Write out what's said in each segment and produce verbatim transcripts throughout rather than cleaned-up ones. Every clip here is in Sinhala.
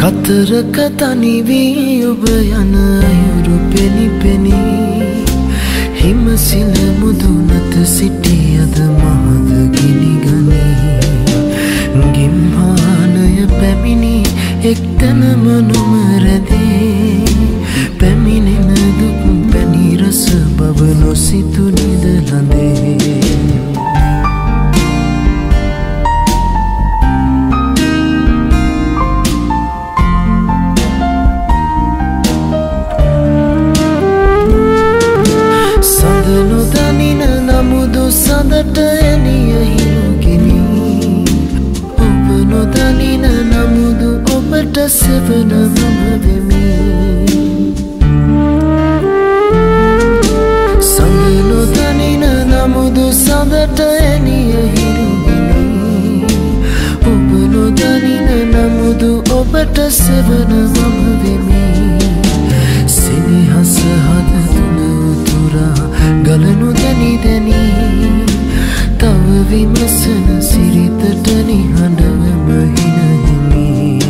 කතරක තනි වී ඔබ යන අයුරු පෙනි පෙනි හිමසිල මුදුනත සිටියද මහද ගිනි ගනී ගිම්හානය පැමිණි එක්තැනම නොමරදේ පැමිණෙන දුක් පැණි රස බව නොසිතු නිදලඳේ සඳට එළිය හිරුගිනි ඔබ නොදනින නමුදු ඔබට සෙවන මම වෙමි සඳ නොදනින නමුදු සඳට එළිය හිරුගිනි ඔබ නොදනින නමුදු ඔබට සෙවන මම වෙමි සිනිහස හද තුන උතුරා ගලනු දැනි දැනි තව විමසන සිරිතට නිහඬවම හිනහිමි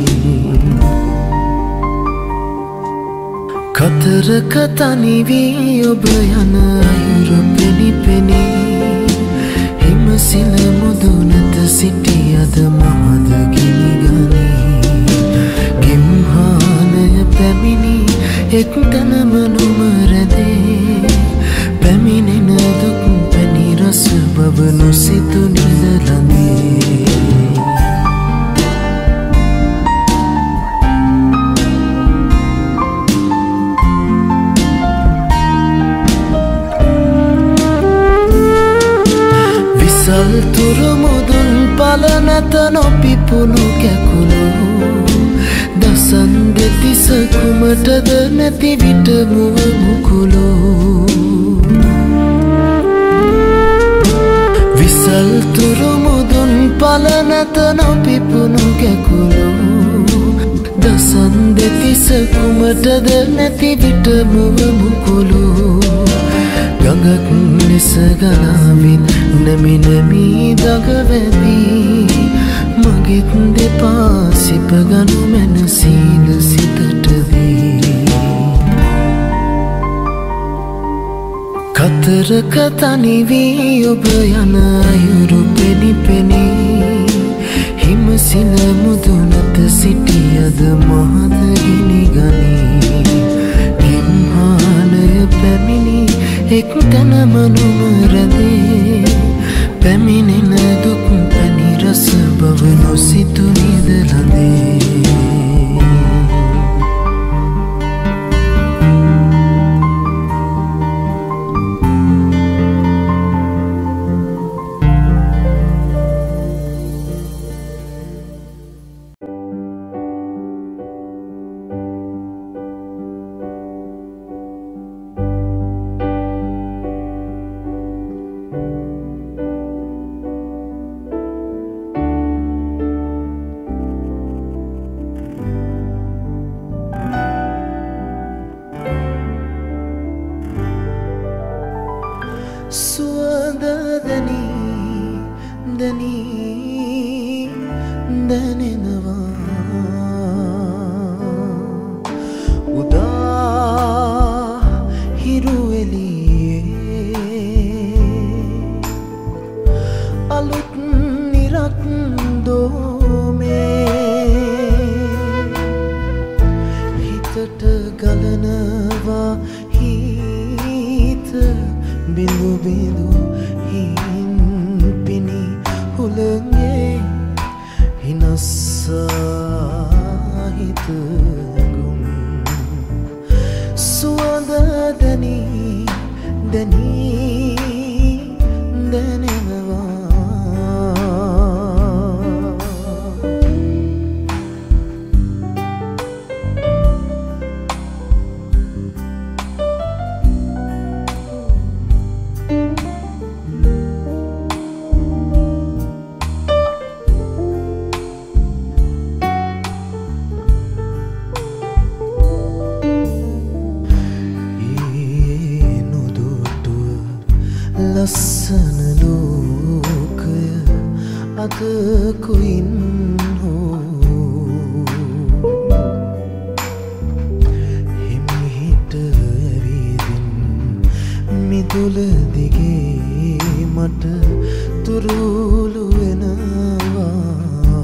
කතරක තනි වී ඔබ යන අයුරු පෙනි පෙනි හිමසිල මුදුනත සිටියද මහද ගිනි ගනී ගිම්හානය පැමිණි එක්තැනම නොමරදේ පැමිණෙන දුක් පැණි රස බව නොසිතු නිදලඳේ විසල් තුරු මුදුන් පල නැත නොපිපුණු කැකුළු දසන් දෙතිස කුමටද නැති විට මුව මුකුළු විසල් තුරු මුදුන් පල නැත නොපිපුණු කැකුළු දසන් දෙතිස කුමටද නැති විට මුව මුකුළු ගඟක් ලෙස ගලාවින් නැමි නැමි දගවැදී මගෙත් දෙපා සිපගනු මැන සීල සිතට දී කතරක තනි වී ඔබ යන අයුරු පෙනි පෙනි හිමසිල මුදුනත සිටියද මහද ගිනි ගනී ගිම්හානය පැමිණි එක්තැනම නොමරදේ පැමිණෙන දුක් පැණි රස බව නොසිතු නිදලඳේ ලස්සන ලෝකය අද කොයින් හෝ මුල දිගේ මට තුරුළු වෙනවා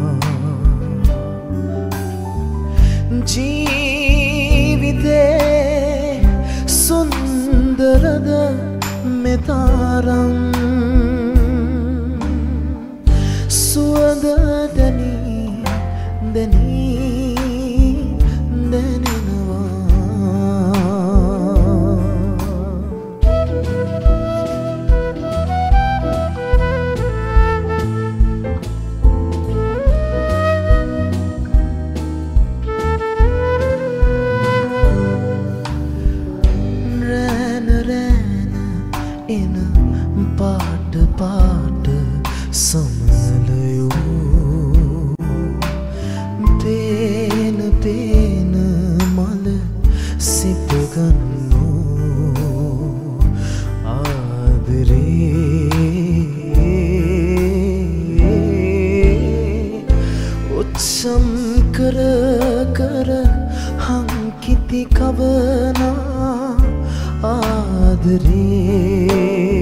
ජීවිතේ සුන්දරද මෙතරම් සුවඳ දැනී දැනී දැනෙනවා රැන රැන එන පාට පාට සමලයෝ පේන පේන මල සිපගන්නෝ ආදරේ උත්සම් කර කර හංකිති කවනා ආදරේ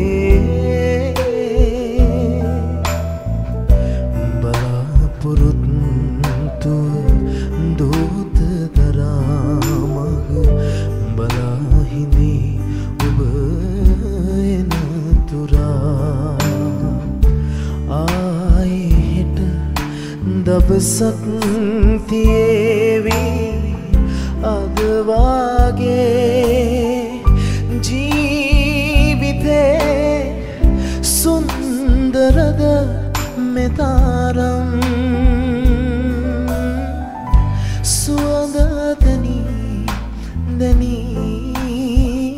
දවසක් තියේවි අද වාගේ ජීවිතේ සුන්දරද මෙතරම් සුවඳ දැනී දැනී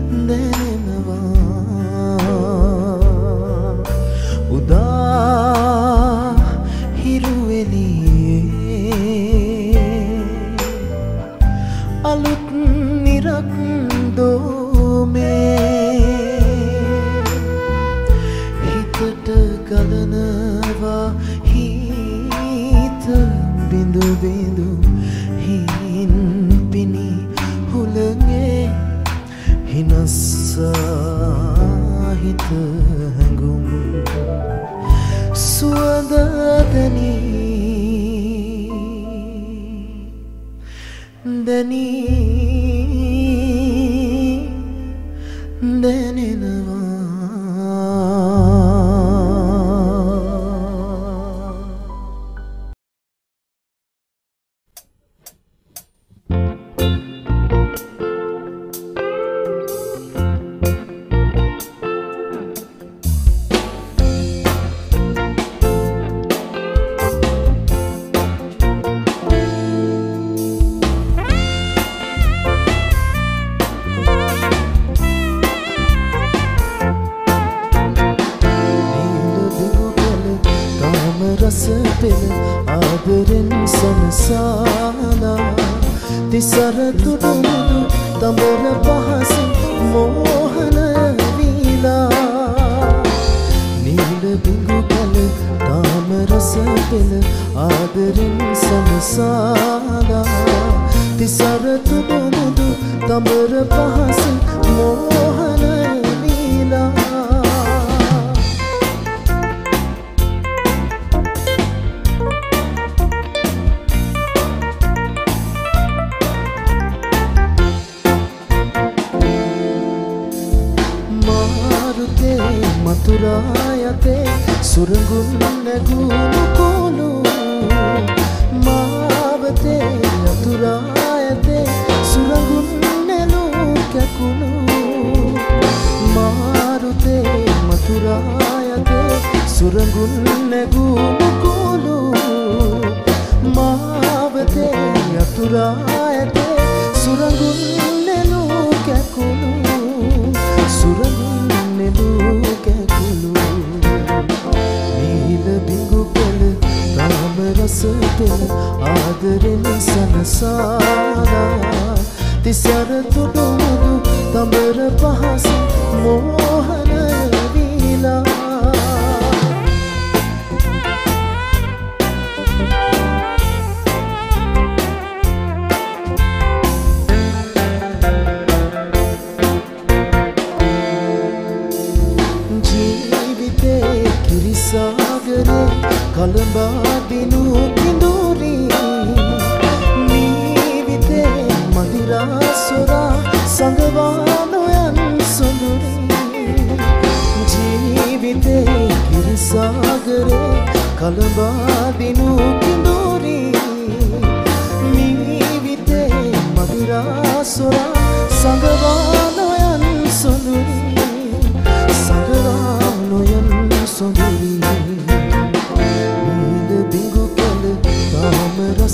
දැනෙනවා උදා අලුත් නිරක් දෝමේ හිතට ගලනවා හිත බිඳු බිඳු හින් පිණි හුලගේ හිනස්සා හිත හැඟුම් සුවඳ දැනී දැනී දැනෙනවා ආදරෙන් සනසාලා තිසර තුඩුමුදු තඹර පහසින් මෝහනය වීලා නීල බිඟු කල තාම රස පෙළ ආදරෙන් සනසාලා තිසර තුඩුමුදු තඹර පහසින් මෝහනය වීලා මතුරායතේ සුරඟුන් නැගුණු කොළු මාවතේ යතුරායතේ සුරඟුන් නැලු කැකුළු මාරුතේ මතුරායතේ සුරඟුන් නැගුණු කොළු මාවතේ යතුරායතේ සුරඟුන් නැලු කැකුළු සුරඟුන් නැලු නීල බිඟු පෙළ තාම රස පෙළ ආදරෙන් සනසාලා තිසර තුඩුමුදු තඹර පහස මෝහනය වීලා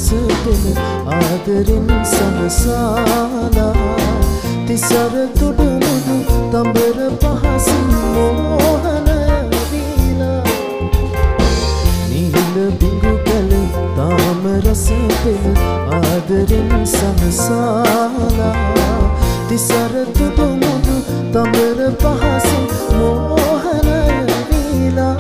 රස දෙන ආදරෙන් සමසාලා තිසර තුඩු මුදු තඹර පහසින් මෝහනය වීලා නිල බිඟු කල තාම රස දෙන ආදරෙන් සමසාලා තිසර තුඩු මුදු තඹර පහසින් මෝහනය වීලා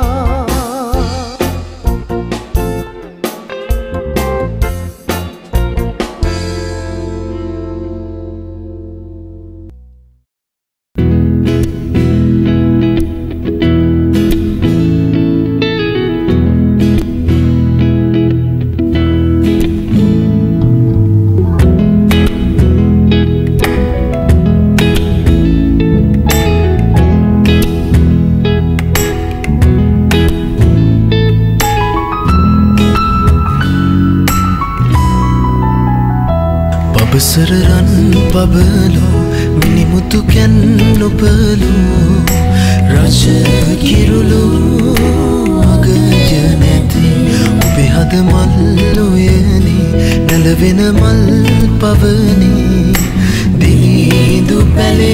Beseran pabelo minimutu ken nopelu raja kirulu agaya neti obe had mallu yeni nelvena mal pavani dilidu pale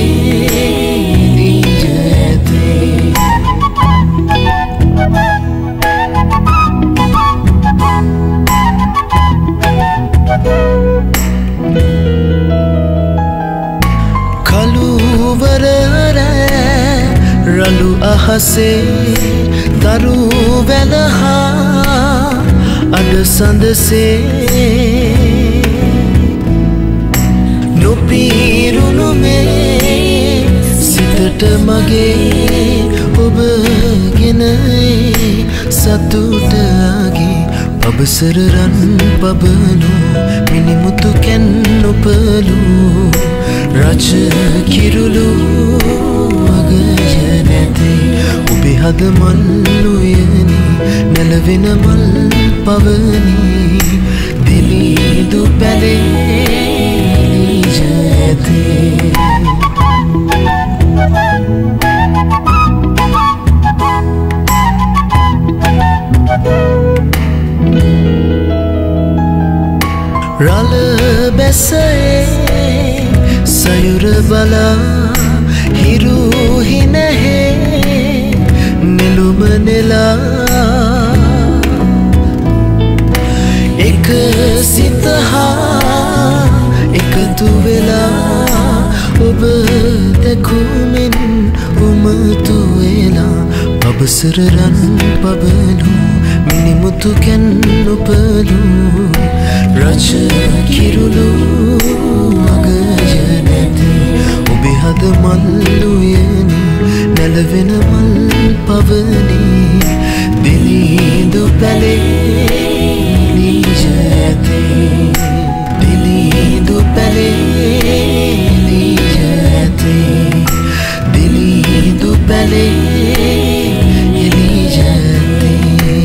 nijete Ralu ahase taru velaha ada sandase nopirunu me sitata mage oba ginai satuta age pabasararan pabalo minimutu ken nopalu raja kirulu agaya neti obe had mallu yeni nelvena mal pavani dilidu pale nijete rala besae sayura bala hiru hinahe nilumanela ek sitaha ekatu vela ob dekhumin umatu ela pabasararan pabalo minimutu ken nopalu raja kirulu agaya neti obe had mallu yeni nelvena mal pavani dilidu pale nijete dilidu pale nijete dilidu pale nijete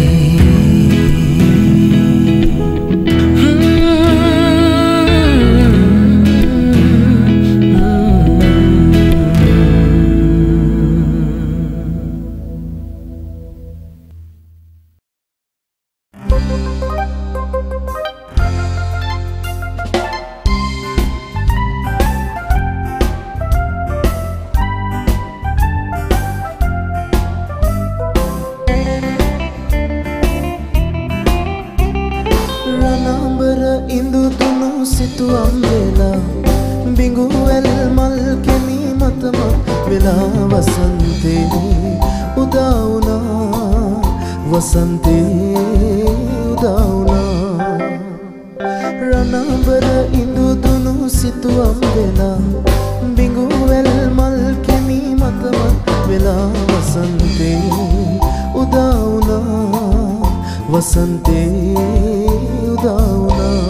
Vasante udauna ranambara indu dunu situ ambela bingu el mal kemi matama vela vasante udauna vasante udauna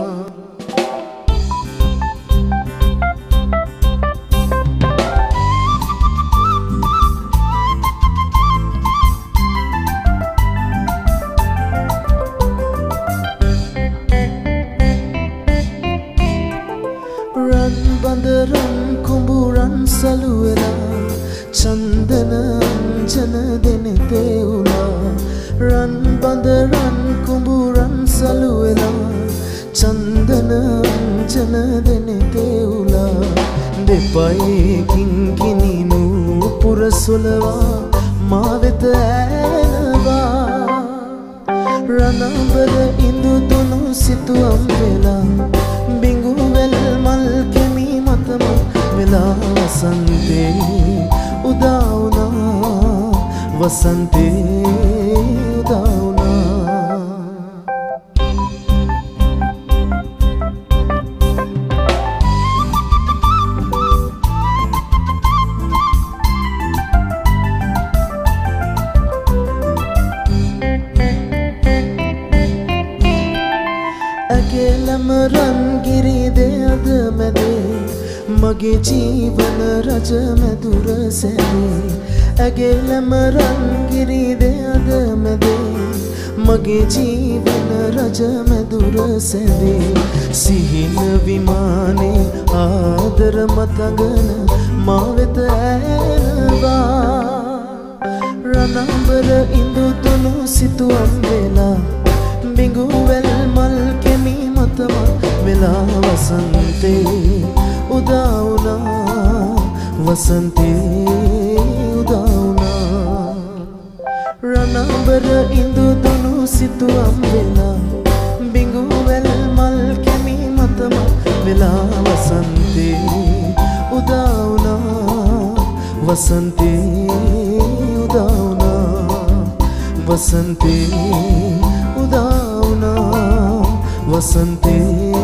bandaran kumburan saluera chandana jana dene teula ran bandaran kumburan saluera අංජන දෙනෙතේ උලා දෙපයකින් ගිනිනු පුරසොලවා මා වෙත ඇනවා රණබර ඉඳු දුනු සිතුවම් වෙලා බිඟුවැල් මල් කෙමි මතම වෙලා වසන්තේ උදා වුණා වසන්තේ උදා වුණා ඇගෙලම රන්ගිරි දෙයද මැදේ මගේ ජීවන රජ මැදුර සැරේ ඇගෙලම රන්ගිරි දෙයද මැදේ මගේ ජීවන රජ මැදුර සැරේ සිහින විමානේ ආදර මතගන මා වෙත ඇනවා රණබර ඉඳු තුනු සිතුවම් වෙලා බිඟුවැල් මල් කෙමි මතම වෙලා වසන්තේ උදා වුණා වසන්තේ උදා වුණා රණබර ඉඳු දුනු සිතුවම් වෙලා බිඟුවැල් මල් කෙමි මතම වෙලා වසන්තේ උදා වුණා වසන්තේ උදා වුණා වසන්තේ උදා වුණා වසන්තේ